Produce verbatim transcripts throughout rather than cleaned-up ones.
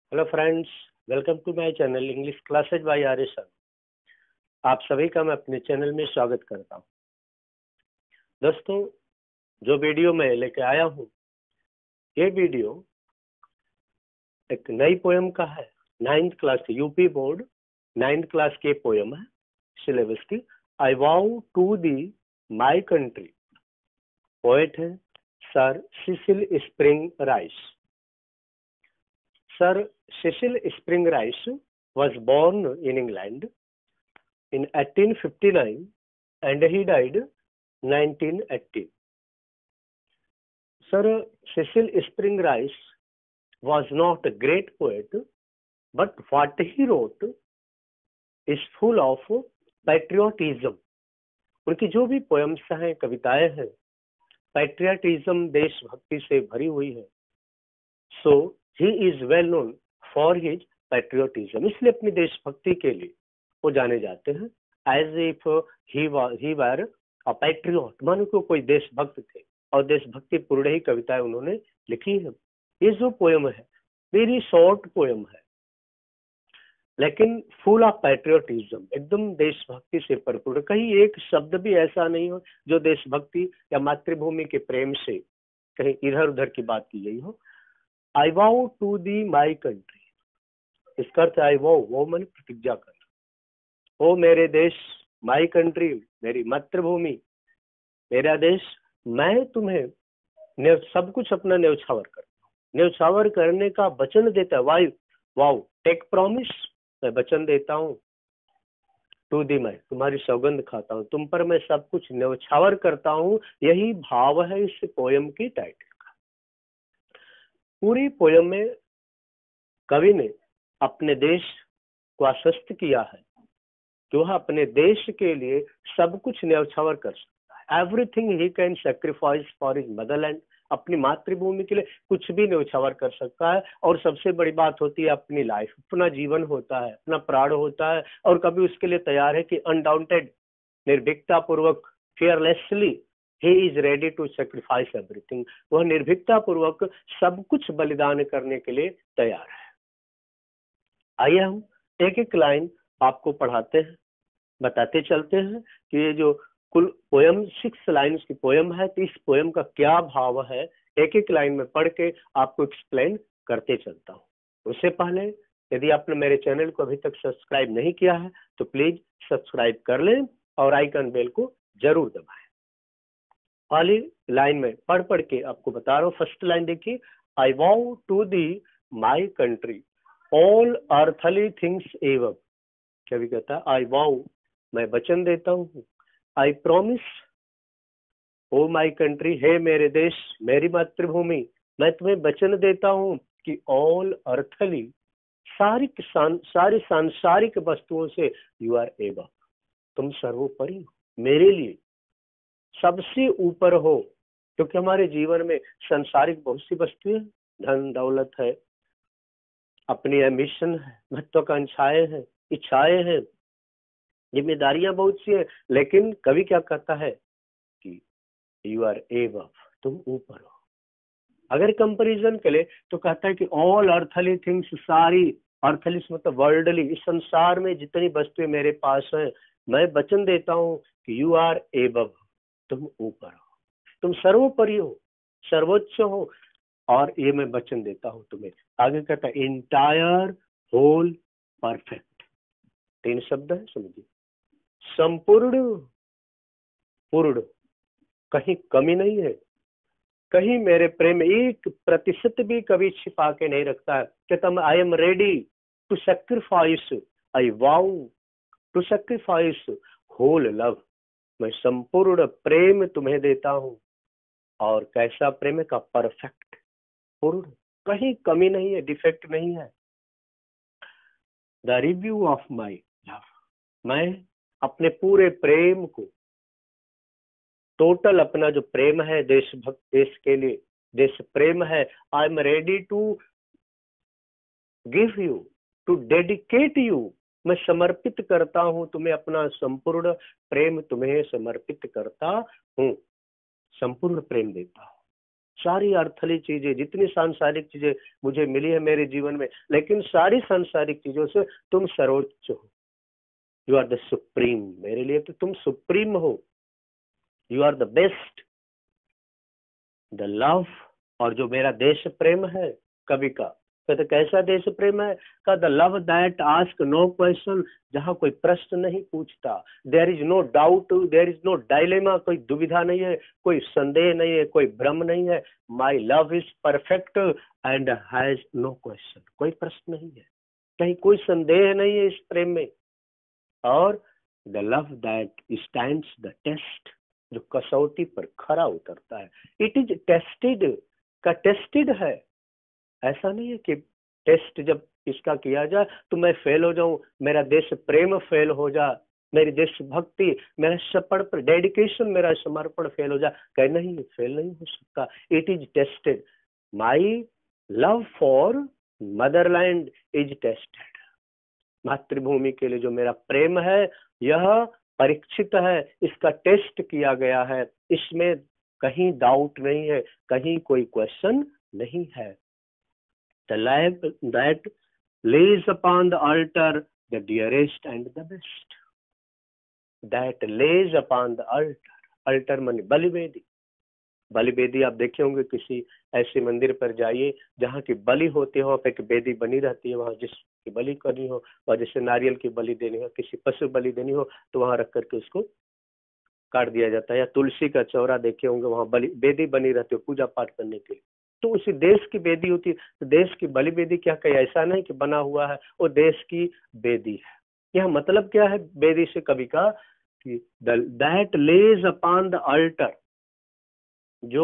Hello friends, welcome to my channel English classes by R S. आप सभी का मैं अपने चैनल में स्वागत करता हूं। दोस्तों, जो वीडियो मैं लेके आया हूं, ये वीडियो एक नई पोयम का है। Ninth class UP board ninth class के पोयम है सिलेबस की। I vow to thee my country. Poet है Sir Cecil Spring Rice. Sir Cecil Spring Rice was born in England in eighteen fifty-nine and he died nineteen eighty. Sir Cecil Spring Rice was not a great poet, but what he wrote is full of patriotism. उनकी जो भी poems हैं, कविताएं हैं, patriotism, देशभक्ति से भरी हुई है। So he is well known for his patriotism. इसलिए अपनी देशभक्ति के लिए वो जाने जाते हैं। As if he he were a patriot, मानो को कोई देशभक्त थे और देशभक्ति पूर्ण ही कविताएं उन्होंने लिखी है। ये जो पोयम है वेरी शॉर्ट पोयम है, लेकिन फुल ऑफ पैट्रियोटिज्म, एकदम देशभक्ति से भरपूर। कहीं एक शब्द भी ऐसा नहीं हो जो देशभक्ति या मातृभूमि के प्रेम से कहीं इधर उधर की बात की गई हो। I vow to thee my country, इसका अर्थ आई वाउ, वो मैंने प्रतिज्ञा कर, ओ मेरे देश, माई कंट्री, मेरी मातृभूमि, मेरा देश, मैं तुम्हें सब कुछ अपना न्यौछावर करता हूँ। न्यौछावर करने का वचन देता है। वाई वाउ टेक प्रॉमिस, मैं वचन देता हूँ। टू दी, मैं तुम्हारी सौगंध खाता हूँ, तुम पर मैं सब कुछ न्यौछावर करता हूँ। यही भाव है इस पोयम की टाइटल। पूरी पोयम में कवि ने अपने देश को आश्वस्त किया है कि वह अपने देश के लिए सब कुछ न्यौछावर कर सकता है। Everything he can sacrifice for his motherland. अपनी मातृभूमि के लिए कुछ भी न्यौछावर कर सकता है। और सबसे बड़ी बात होती है अपनी लाइफ, अपना जीवन होता है, अपना प्राण होता है, और कभी उसके लिए तैयार है कि अनडाउंटेड, निर्भीकता पूर्वक, fearlessly He is ready to sacrifice everything. वह निर्भीकता पूर्वक सब कुछ बलिदान करने के लिए तैयार है। आइए हम एक एक लाइन आपको पढ़ाते हैं, बताते चलते हैं कि ये जो कुल पोयम सिक्स लाइन्स की पोयम है, तो इस पोयम का क्या भाव है, एक एक लाइन में पढ़ के आपको एक्सप्लेन करते चलता हूँ। उससे पहले यदि आपने मेरे चैनल को अभी तक सब्सक्राइब नहीं किया है तो प्लीज सब्सक्राइब कर लें और आइकन बेल को जरूर दबाएं। पहली लाइन में पढ़ पढ़ के आपको बता रहा हूँ। फर्स्ट लाइन देखिए, I vow to thee my country all earthly things एवं। क्या भी कहता है, आई वाउ, मैं वचन देता हूँ। I promise, O my country, हे मेरे देश, मेरी मातृभूमि, मैं तुम्हें वचन देता हूँ कि ऑल अर्थली, सारी सारी सांसारिक वस्तुओं से यू आर एबव, तुम सर्वोपरि हो, मेरे लिए सबसे ऊपर हो। क्योंकि हमारे जीवन में सांसारिक बहुत सी वस्तुएं, धन दौलत है, अपनी एम्बिशन है, महत्वाकांक्षाएं हैं, इच्छाएं हैं, जिम्मेदारियां बहुत सी है, लेकिन कवि क्या कहता है कि यू आर एबव, तुम ऊपर हो। अगर कंपैरिजन के लिए तो कहता है कि ऑल अर्थली थिंग्स, सारी अर्थली मतलब वर्ल्डली, इस संसार में जितनी वस्तुएं मेरे पास है, मैं वचन देता हूँ कि यू आर एबव, तुम ऊपर हो, तुम सर्वोपरि हो, सर्वोच्च हो, और ये मैं वचन देता हूं तुम्हें। आगे कहता है इंटायर, होल, परफेक्ट। तीन शब्द है, समझिए। संपूर्ण, पूर्ण, कहीं कमी नहीं है, कहीं मेरे प्रेम एक प्रतिशत भी कभी छिपा के नहीं रखता है। कहता I am ready to sacrifice, I vow to sacrifice whole love, मैं संपूर्ण प्रेम तुम्हें देता हूं। और कैसा प्रेम का, परफेक्ट, पूर्ण, कहीं कमी नहीं है, डिफेक्ट नहीं है। The review of my love, मैं अपने पूरे प्रेम को, टोटल अपना जो प्रेम है देशभक्त, देश के लिए देश प्रेम है, I am ready to give you, to dedicate you, मैं समर्पित करता हूं तुम्हें, अपना संपूर्ण प्रेम तुम्हें समर्पित करता हूं, संपूर्ण प्रेम देता हूं, सारी अर्थली चीजें, जितनी सांसारिक चीजें मुझे मिली है मेरे जीवन में, लेकिन सारी सांसारिक चीजों से तुम सर्वोच्च हो। यू आर द सुप्रीम, मेरे लिए तो तुम सुप्रीम हो। You are the best. The love, और जो मेरा देश प्रेम है, कवि का कहते कैसा देश प्रेम है, का the love that ask no question, जहां कोई प्रश्न नहीं पूछता। There is no doubt, there is no dilemma, कोई दुविधा नहीं है, कोई संदेह नहीं है, कोई भ्रम नहीं है। My love is perfect and has no question, कोई प्रश्न नहीं है, कहीं कोई संदेह नहीं है इस प्रेम में। और the love that stands the test, जो कसौटी पर खरा उतरता है। इट इज टेस्टेड, का टेस्टेड है। ऐसा नहीं है कि टेस्ट जब इसका किया जाए तो मैं फेल हो जाऊं, मेरा देश प्रेम फेल हो जा, मेरी देशभक्ति, मेरा समर्पण, डेडिकेशन, मेरा समर्पण फेल हो जाए। कह नहीं, फेल नहीं हो सकता। It is tested. My love for motherland is tested. मातृभूमि के लिए जो मेरा प्रेम है, यह परीक्षित है, इसका टेस्ट किया गया है, इसमें कहीं डाउट नहीं है, कहीं कोई क्वेश्चन नहीं है। The lamp that lays upon the altar the dearest and the best. That lays upon the altar. Altar माने बलिवेदी। बलिवेदी आप देखे होंगे, किसी ऐसे मंदिर पर जाइए जहाँ की बलि होती है, वहाँ पे एक वेदी बनी रहती है, वहाँ जिसकी बलि करनी हो, और जैसे नारियल की बलि देनी हो, किसी पशु बलि देनी हो, तो वहाँ रख करके उसको काट दिया जाता है। या तुलसी का चौरा देखे होंगे, वहाँ बलि वेदी बनी रहती है पूजा पाठ करने के लिए। तो उसी देश की वेदी होती है। तो देश की बलि वेदी क्या कहे, ऐसा नहीं कि बना हुआ है, वो देश की वेदी है। यह मतलब क्या है वेदी से कवि का, कि that lays upon the altar, जो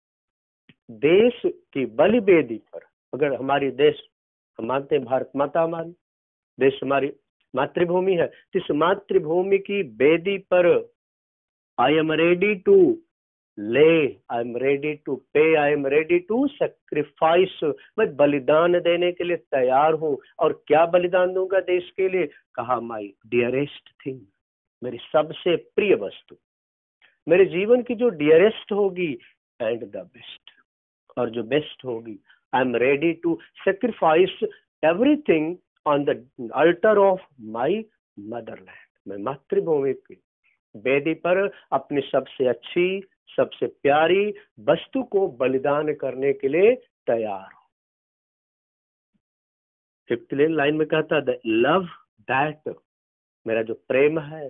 देश की बलि वेदी पर, अगर हमारी देश, हम मानते हैं भारत माता हमारी, देश हमारी मातृभूमि है, तो इस मातृभूमि की वेदी पर आई एम रेडी टू ले, आई am ready to pay, I am ready to sacrifice, मैं बलिदान देने के लिए तैयार हूं। और क्या बलिदान दूंगा देश के लिए, कहा माई डियरेस्ट थिंग, मेरी सबसे प्रिय वस्तु, मेरे जीवन की जो डियरेस्ट होगी, एंड द बेस्ट, और जो बेस्ट होगी। I am ready to sacrifice everything on the altar of my motherland, मैं मातृभूमि की वेदी पर अपनी सबसे अच्छी, सबसे प्यारी वस्तु को बलिदान करने के लिए तैयार हूं। फिफ्थ लाइन में कहता है, लव दैट, मेरा जो प्रेम है,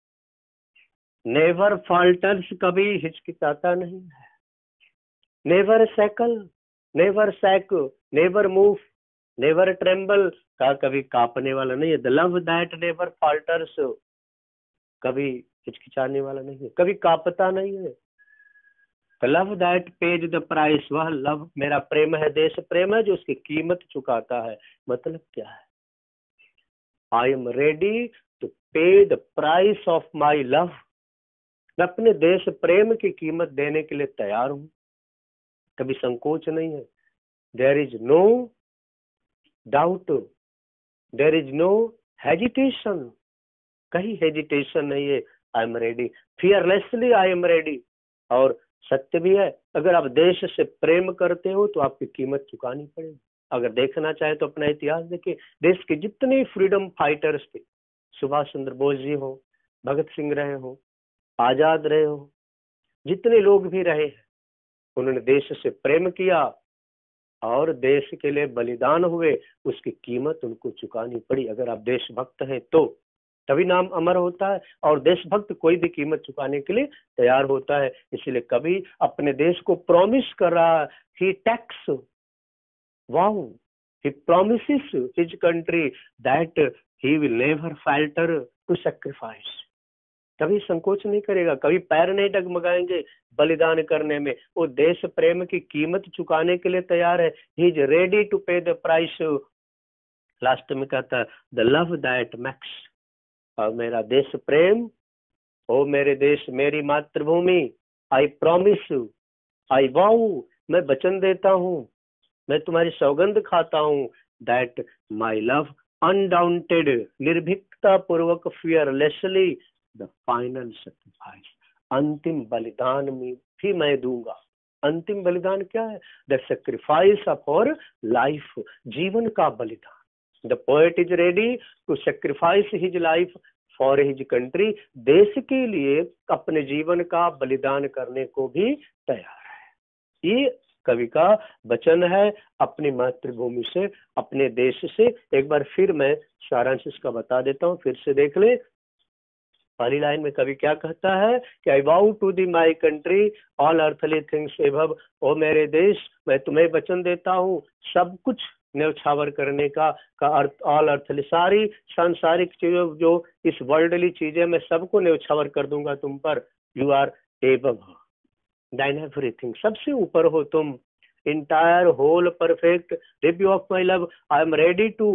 नेवर फॉल्टर्स, कभी हिचकिचाता नहीं है, never shackle, never sack, never move, never tremble, का कभी कांपने वाला नहीं है। The love that never falters, कभी हिचकिचाने वाला नहीं है, कभी कांपता नहीं है। The love that pays the price, वह लव, मेरा प्रेम है, देश प्रेम है, जो उसकी कीमत चुकाता है। मतलब क्या है, I am ready to pay the price of my love, मैं अपने देश प्रेम की कीमत देने के लिए तैयार हूं, कभी संकोच नहीं है। There is no doubt, there is no hesitation, कहीं हेजिटेशन नहीं है। I am ready, fearlessly I am ready. और सत्य भी है, अगर आप देश से प्रेम करते हो तो आपकी कीमत चुकानी पड़ेगी। अगर देखना चाहे तो अपना इतिहास देखिए, देश के जितने फ्रीडम फाइटर्स थे, सुभाष चंद्र बोस जी हो, भगत सिंह रहे हो, आजाद रहे हो, जितने लोग भी रहे हैं, उन्होंने देश से प्रेम किया और देश के लिए बलिदान हुए, उसकी कीमत उनको चुकानी पड़ी। अगर आप देशभक्त हैं तो तभी नाम अमर होता है, और देशभक्त कोई भी कीमत चुकाने के लिए तैयार होता है। इसलिए कभी अपने देश को प्रॉमिस कर रहा है, he takes, vow, he promises his country that he will never falter to sacrifice, कभी संकोच नहीं करेगा, कभी पैर नहीं डगमगाएंगे बलिदान करने में। वो देश प्रेम की कीमत चुकाने के लिए तैयार है। He is ready to pay the price. Last में कहता है, द लव दैट मैक्स, और मेरा देश प्रेम, ओ मेरे देश, मेरी मातृभूमि, आई प्रॉमिस, आई वाउ, मैं वचन देता हूँ, मैं तुम्हारी सौगंध खाता हूँ, दैट माई लव अनडाउंटेड, निर्भीकता पूर्वक, फियरलेसली, द फाइनल सैक्रिफाइस, अंतिम बलिदान में भी मैं दूंगा। अंतिम बलिदान क्या है? The sacrifice of our life, जीवन का बलिदान। The poet is ready to sacrifice his life for his country, देश के लिए अपने जीवन का बलिदान करने को भी तैयार है। ये कवि का वचन है अपनी मातृभूमि से, अपने देश से। एक बार फिर मैं सारांश इसका बता देता हूँ, फिर से देख ले। पहली लाइन में कवि क्या कहता है कि I vow to thee my country all earthly things above, ओ मेरे देश मैं तुम्हें वचन देता हूँ सब कुछ न्यौछावर करने का का अर्थ ऑल अर्थली, सारी सांसारिक चीजों जो इस वर्ल्डली चीजें मैं सबको न्यौछावर कर दूंगा तुम पर। You are above thine everything, सबसे ऊपर हो तुम। Entire whole perfect review of my love, I am ready to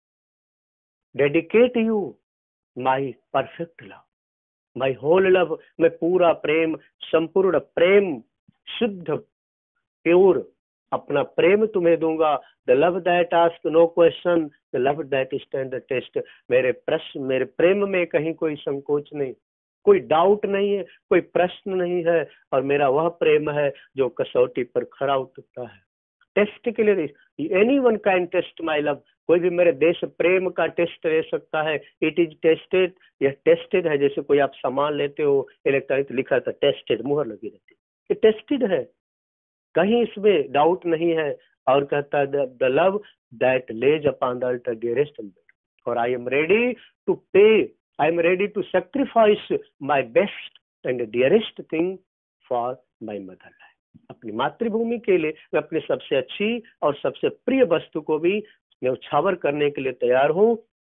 dedicate you my perfect love, my whole love, मैं पूरा प्रेम, संपूर्ण प्रेम, शुद्ध प्योर अपना प्रेम तुम्हें दूंगा। The love that ask no question, the love that stand the test, मेरे प्रश्न मेरे प्रेम में कहीं कोई संकोच नहीं, कोई डाउट नहीं है, कोई प्रश्न नहीं है, और मेरा वह प्रेम है जो कसौटी पर खरा उतरता है। टेस्ट के लिए anyone can test my love, कोई भी मेरे देश प्रेम का टेस्ट ले सकता है। इट इज टेस्टेड, यह टेस्टेड है। जैसे कोई आप सामान लेते हो इलेक्ट्रॉनिक, लिखा था टेस्टेड, मुहर लगी रहती है, ये टेस्टेड है, कहीं इसमें डाउट नहीं है। और कहता है the love that lays upon the altar dearest, और I am ready to pay, I am ready to sacrifice my best and dearest thing for my motherland, अपनी मातृभूमि के लिए मैं अपनी सबसे अच्छी और सबसे प्रिय वस्तु को भी न्यौछावर करने के लिए तैयार हूँ।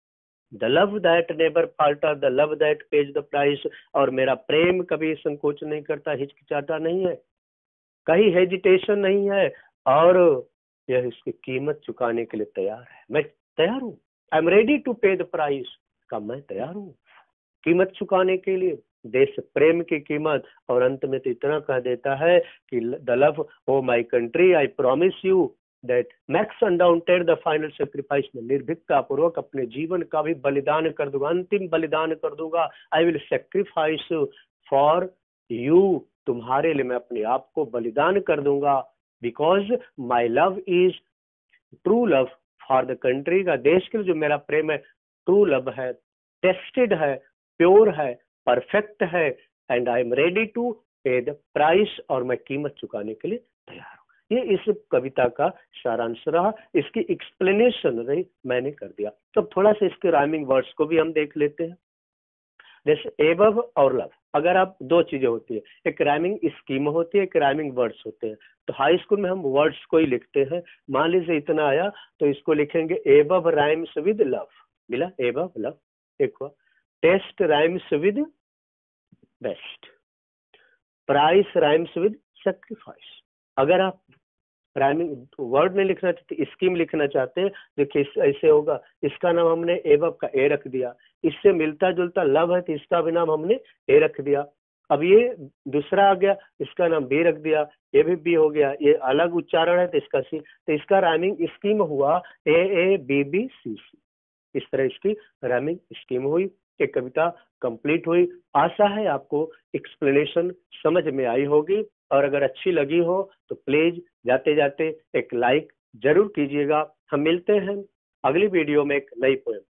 The love that never falter, the love that pays the price, और मेरा प्रेम कभी संकोच नहीं करता, हिचकिचाता नहीं है, कहीं हेजिटेशन नहीं है, और यह इसकी कीमत चुकाने के लिए तैयार है। मैं तैयार हूँ, I am ready to pay the price, का मैं तैयार हूँ कीमत चुकाने के लिए, देश प्रेम की कीमत। और अंत में तो इतना कह देता है कि the love O my country I promise you that makes undaunted the final sacrifice, में निर्भीकता पूर्वक अपने जीवन का भी बलिदान कर दूंगा, अंतिम बलिदान कर दूंगा। I will sacrifice for you, तुम्हारे लिए मैं अपने आप को बलिदान कर दूंगा। Because my love is true love for the country, का देश के लिए जो मेरा प्रेम है ट्रू लव है, टेस्टेड है, प्योर है, परफेक्ट है, and I am ready to pay the price, और मैं कीमत चुकाने के लिए तैयार हूँ। ये इस कविता का सारांश रहा, इसकी एक्सप्लेनेशन रही मैंने कर दिया। तो अब थोड़ा सा इसके राइमिंग वर्ड्स को भी हम देख लेते हैं। जैसे एबव और लव, अगर आप दो चीजें होती है, एक राइमिंग स्कीम होती है, एक राइमिंग वर्ड्स होते हैं। तो हाई स्कूल में हम वर्ड्स को ही लिखते हैं। मान लीजिए इतना आया तो इसको लिखेंगे एबव राइम्स विद लव, मिला एबव लव। एक हुआ test rhymes with best, price rhymes with sacrifice. अगर आप राइमिंग वर्ड नहीं लिखना चाहते, स्कीम लिखना चाहते हैं, देखिए ऐसे होगा, इसका नाम हमने एबव का ए रख दिया, इससे मिलता जुलता लव है तो इसका भी नाम हमने ए रख दिया। अब ये दूसरा आ गया, इसका नाम बी रख दिया, ये भी बी हो गया, ये अलग उच्चारण है तो इसका सी, तो इसका राइमिंग स्कीम हुआ ए ए बी बी सी सी। इस तरह इसकी राइमिंग स्कीम हुई, एक कविता कंप्लीट हुई। आशा है आपको एक्सप्लेनेशन समझ में आई होगी, और अगर अच्छी लगी हो तो प्लीज जाते जाते एक लाइक जरूर कीजिएगा। हम मिलते हैं अगली वीडियो में एक नई पोएम